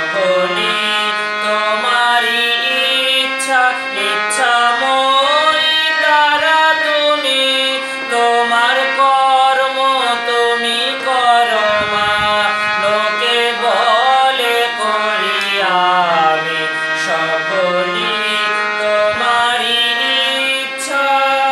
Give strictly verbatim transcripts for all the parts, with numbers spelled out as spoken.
সকলি তোমারি ইচ্ছা ইচ্ছাময়ী তারা তুমি তোমার কর্ম তুমি করো মা লোকে বলে করি আমি সকলি তোমারি ইচ্ছা।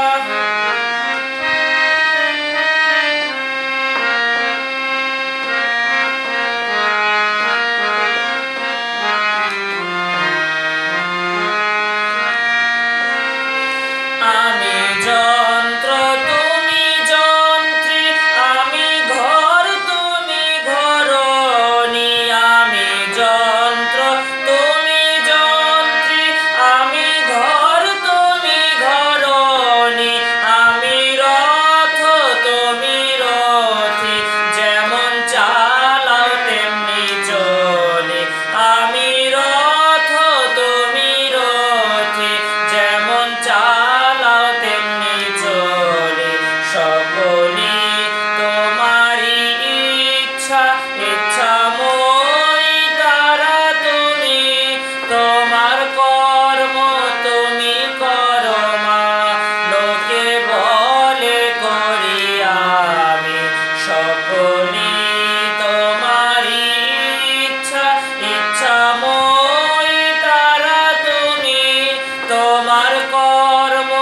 আমি যন্ত্র তুমি যন্ত্রী আমি ঘর তুমি ঘরণী আমি যন্ত্র তুমি যন্ত্রী আমি ঘর তুমি ঘরণী আমি রথ তুমি রথী যেমন চালাও তেমনি চলি আমি রথ তুমি রথী যেমন চালাও তেমনি চলি সকলি তোমারি ইচ্ছা ইচ্ছাময়ী তারা তুমি তোমার কর্ম তুমি করো মা লোকে বলে করি আমি সকলি তোমারি ইচ্ছা ইচ্ছাময়ী তারা তুমি তোমার কর্ম